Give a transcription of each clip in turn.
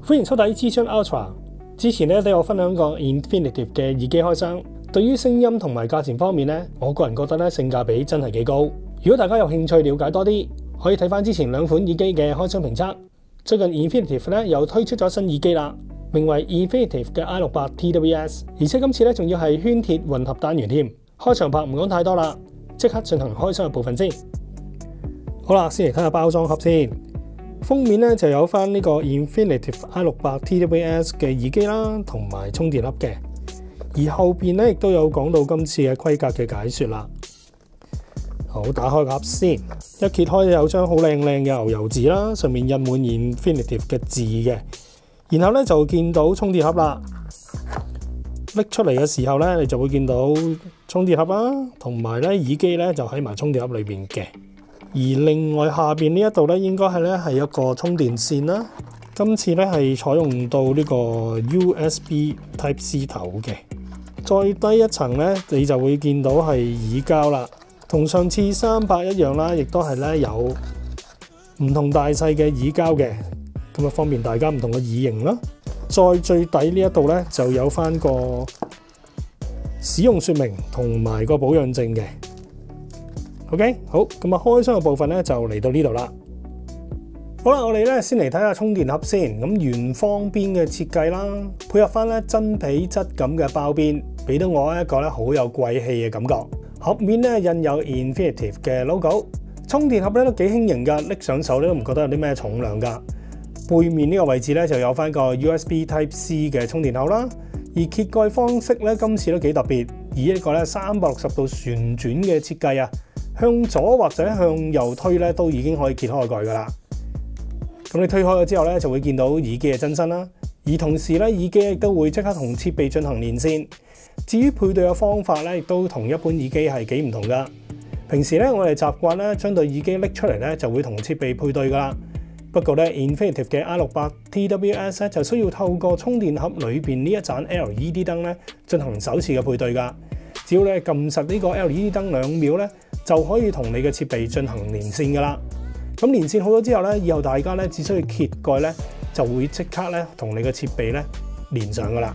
歡迎收睇諮詢 Ultra。之前咧都有分享過 Infinitive 嘅耳機開箱，對於聲音同埋價錢方面咧，我個人覺得咧性價比真係幾高。如果大家有興趣了解多啲，可以睇翻之前兩款耳機嘅開箱評測。最近 Infinitive 咧又推出咗新耳機啦，名為 Infinitive 嘅 I68 TWS， 而且今次咧仲要係圈鐵混合單元添。開場白唔講太多啦，即刻進行開箱嘅部分先。好啦，先嚟睇下包裝盒先。封面咧就有翻呢個 Infinitive I68 TWS 嘅耳機啦，同埋充電盒嘅。而後邊咧亦都有講到今次嘅規格嘅解說啦。好，打開個盒先，一揭開有張好靚靚嘅牛油紙啦，上面印滿 Infinitive 嘅字嘅。然後咧就見到充電盒啦，拎出嚟嘅時候咧，你就會見到充電盒啦，同埋咧耳機咧就喺埋充電盒裏邊嘅。而另外下邊呢一度咧，應該係一個充電線啦。今次咧係採用到呢個 USB Type C 頭嘅。再低一層咧，你就會見到係耳膠啦，同上次300一樣啦，亦都係咧有唔同大細嘅耳膠嘅，咁啊方便大家唔同嘅耳型啦。再最底呢一度咧就有翻個使用說明同埋個保養證嘅。OK， 好，咁啊開箱嘅部分咧就嚟到呢度啦。好啦，我哋咧先嚟睇下充電盒先。咁圓方邊嘅設計啦，配合翻咧真皮質感嘅包邊，俾到我一個咧好有貴氣嘅感覺。盒面咧印有 Infinitive 嘅 logo， 充電盒咧都幾輕盈噶，拎上手咧都唔覺得有啲咩重量噶。背面呢個位置咧就有翻個 USB Type C 嘅充電口啦。而揭蓋方式咧今次都幾特別，以一個咧360度旋轉嘅設計啊。向左或者向右推咧，都已經可以揭開蓋噶啦。咁你推開咗之後咧，就會見到耳機嘅真身啦。而同時咧，耳機亦都會即刻同設備進行連線。至於配對嘅方法咧，亦都同一般耳機係幾唔同噶。平時咧，我哋習慣咧將對耳機拎出嚟咧，就會同設備配對噶啦。不過咧 ，Infinitive 嘅 I68 TWS 咧就需要透過充電盒裏邊呢一盞 LED 燈咧進行首次嘅配對噶。只要你撳實呢個 LED 燈2秒咧，就可以同你嘅設備進行連線噶啦。咁連線好咗之後咧，以後大家咧只需要揭蓋咧，就會即刻咧同你嘅設備咧連上噶啦。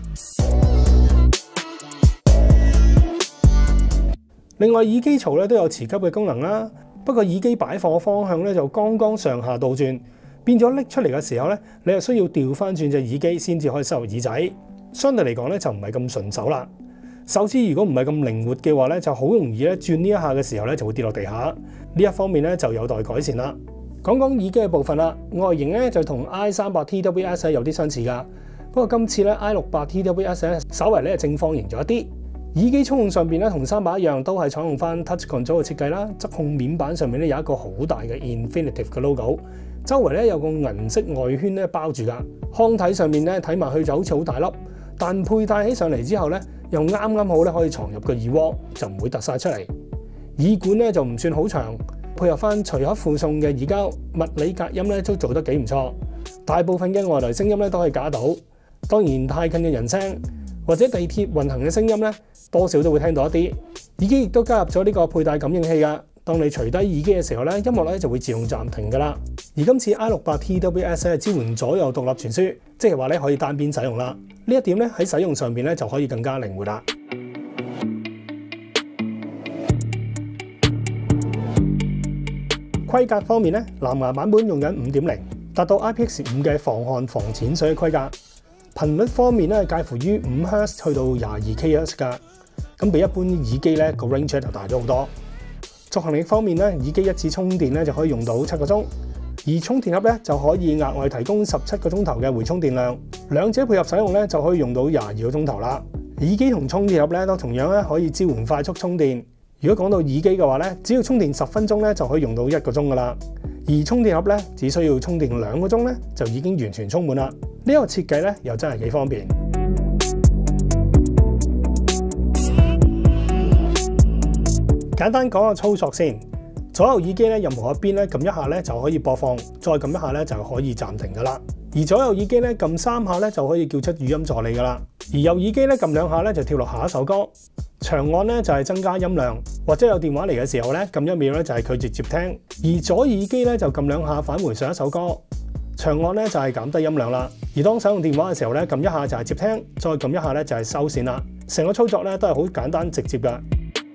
另外耳機槽咧都有磁吸嘅功能啦，不過耳機擺放嘅方向咧就剛剛上下倒轉，變咗拎出嚟嘅時候咧，你係需要調翻轉隻耳機先至可以收入耳仔，相對嚟講咧就唔係咁順手啦。手指如果唔係咁靈活嘅話咧，就好容易咧轉呢一下嘅時候咧就會跌落地下。呢一方面咧就有待改善啦。講講耳機嘅部分啦，外形咧就同 I38 TWS 有啲相似噶，不過今次咧 I68 TWS 咧稍為咧正方形咗一啲。耳機操控上邊咧同300一樣，都係採用翻 Touch Control 嘅設計啦。側控面板上面咧有一個好大嘅 Infinitive 嘅 logo， 周圍咧有個銀色外圈咧包住噶。康體上面咧睇埋去就好似好大粒，但佩戴起上嚟之後咧，又啱啱好咧可以藏入個耳窩，就唔會突晒出嚟。耳管咧就唔算好長，配合翻隨盒附送嘅耳膠，物理隔音咧都做得幾唔錯。大部分嘅外來聲音咧都可以假到，當然太近嘅人聲或者地鐵運行嘅聲音咧，多少都會聽到一啲。耳機亦都加入咗呢個佩戴感應器噶，當你除低耳機嘅時候咧，音樂咧就會自動暫停噶啦。而今次 I68 TWS 係支援左右獨立傳輸，即係話咧可以單邊使用啦。呢一點咧喺使用上邊咧就可以更加靈活啦。規格方面咧，藍牙版本用緊 5.0， 達到 IPX5 嘅防汗防淺水嘅規格。頻率方面咧介乎於5 Hz 去到22 kHz 噶，咁比一般耳機咧個 range 就大咗好多。續航力方面咧，耳機一次充電咧就可以用到7個鐘。而充電盒咧就可以額外提供17個鐘頭嘅回充電量，兩者配合使用咧就可以用到22個鐘頭啦。耳機同充電盒咧都同樣咧可以支援快速充電。如果講到耳機嘅話咧，只要充電10分鐘咧就可以用到1個鐘噶啦。而充電盒咧只需要充電2個鐘咧就已經完全充滿啦。呢個設計咧又真係幾方便。簡單講個操作先。左右耳機咧，任何一邊咧撳一下咧就可以播放，再撳一下咧就可以暫停噶啦。而左右耳機咧撳3下咧就可以叫出語音助理噶啦。而右耳機咧撳2下咧就跳落下一首歌。長按咧就係增加音量，或者有電話嚟嘅時候咧撳1秒咧就係佢直接聽。而左耳機咧就撳2下返回上一首歌。 長按咧就係減低音量啦。而當使用電話嘅時候咧，撳一下就係接聽，再撳一下咧就係收線啦。成個操作咧都係好簡單直接嘅。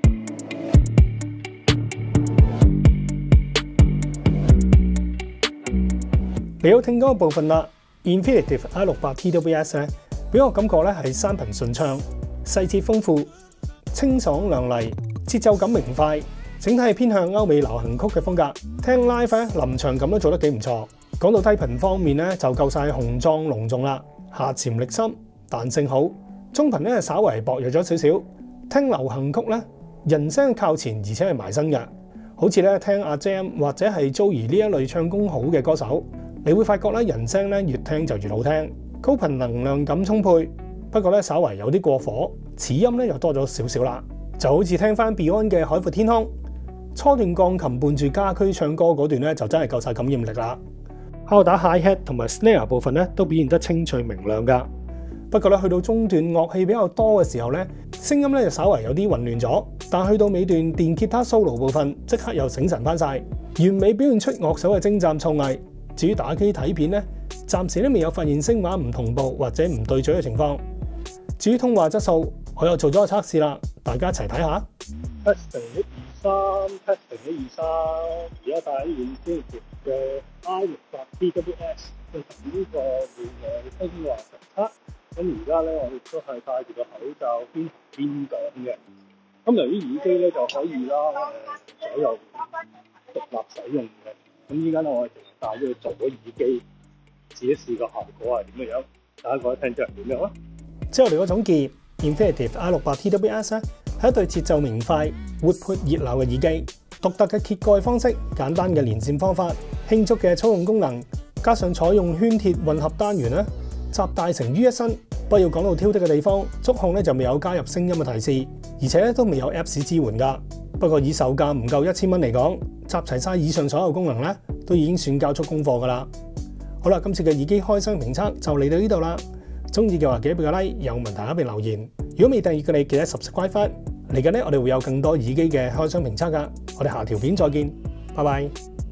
嚟到聽歌嘅部分啦 ，Infinitive i68 TWS 咧，俾我感覺咧係三頻順暢、細節豐富、清爽亮麗、節奏感明快，整體係偏向歐美流行曲嘅風格。聽 live 咧，臨場感都做得幾唔錯。講到低頻方面咧，就夠晒雄壯隆重啦，下潛力深，彈性好。中頻咧稍為薄弱咗少少。聽流行曲咧，人聲靠前而且係埋身嘅，好似咧聽阿 Jam 或者係 Joey 呢一類唱功好嘅歌手。你會發覺咧，人聲咧越聽就越好聽，高頻能量感充沛，不過咧稍為有啲過火，齒音咧又多咗少少啦，就好似聽翻 Beyond 嘅《海闊天空》，初段鋼琴伴住家駒唱歌嗰段咧就真係夠晒感染力啦。敲打 Hi-Hat 同埋 Snare 部分咧都表現得清脆明亮㗎，不過咧去到中段樂器比較多嘅時候咧，聲音咧就稍為有啲混亂咗，但去到尾段電吉他 solo 部分即刻又醒神翻晒，完美表現出樂手嘅精湛創藝。至於打機睇片咧，暫時都未有發現聲畫唔同步或者唔對嘴嘅情況。至於通話質素，我又做咗個測試啦，大家一齊睇下。Testing 123 Testing 123，而家戴緊 Infinitive 嘅 i68 TWS 進行呢個戶外通話實測。咁而家咧，我哋都係戴住個口罩邊講嘅。咁由於耳機咧就可以啦，左右獨立使用嘅。咁依家咧，我哋戴咗去做咗耳機，自己試個效果係點嘅樣，大家覺得聽出嚟點樣啊？之後嚟個總結 ，Infinitive i68 TWS 咧係一對節奏明快、活潑熱鬧嘅耳機，獨特嘅揭蓋方式、簡單嘅連線方法、輕觸嘅操控功能，加上採用圈鐵混合單元咧，集大成於一身。不過要講到挑剔嘅地方，觸控咧就未有加入聲音嘅提示，而且咧都未有 Apps 支援㗎。不過以售價唔夠1000蚊嚟講，集齊晒以上所有功能咧，都已經算交足功課㗎啦。好啦，今次嘅耳機開箱評測就嚟到呢度啦。中意嘅話記得俾個 like， 有問題下邊留言。如果未訂閱嘅你記得 subscribe 翻。嚟緊咧，我哋會有更多耳機嘅開箱評測㗎。我哋下條片再見，拜拜。